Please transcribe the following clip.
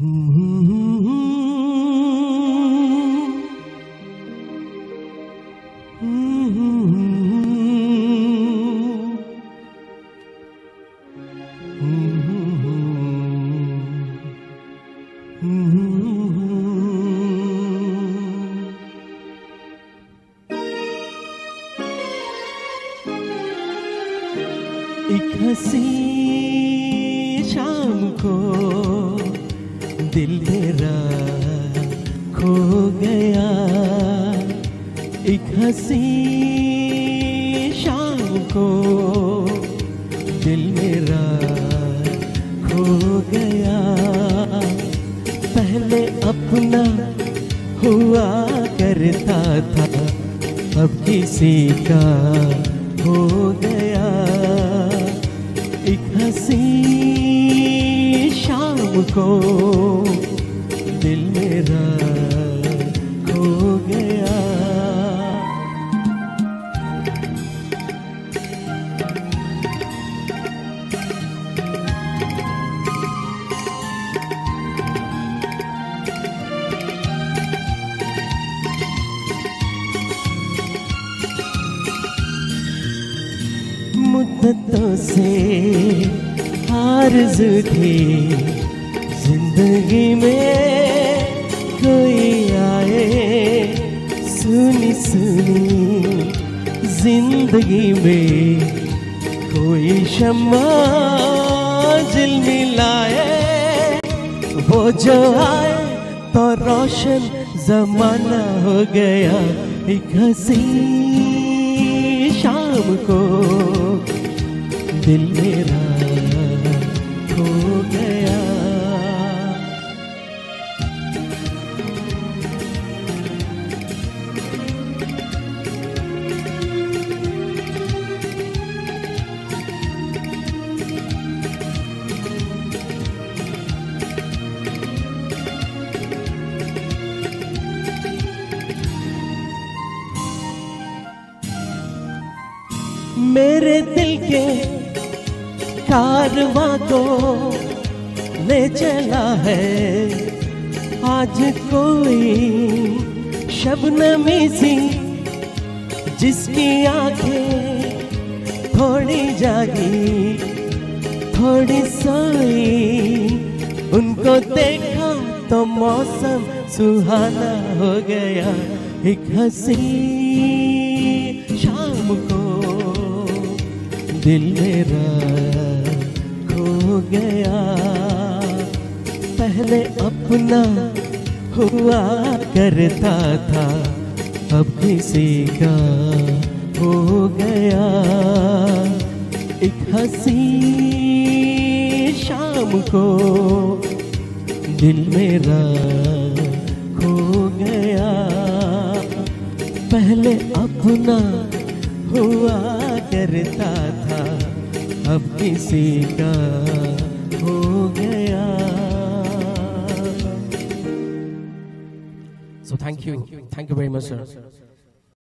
एक हसी शाम को दिल मेरा खो गया, एक हसी शाम को दिल मेरा खो गया। पहले अपना हुआ करता था, अब किसी का हो गया। एक हसी शाम को दिल मेरा खो गया। मुद्दतों से आरज़ू थी जिंदगी में कोई आए, सुनी सुनी जिंदगी में कोई शम्मा झिलमिलाए। वो जो आए तो रोशन जमाना हो गया। एक हसी शाम को दिल मेरा खो गया। मेरे दिल के कारवां को ले चला है आज कोई शबनमी सी, जिसकी आंखें थोड़ी जागी थोड़ी सोई। उनको देखा तो मौसम सुहाना हो गया। एक हसी शाम को दिल मेरा खो गया। पहले अपना हुआ करता था, अब किसी का हो गया। एक हसी शाम को दिल मेरा खो गया। पहले अपना हुआ करता था, अब किसी का हो गया। So thank you very much, sir.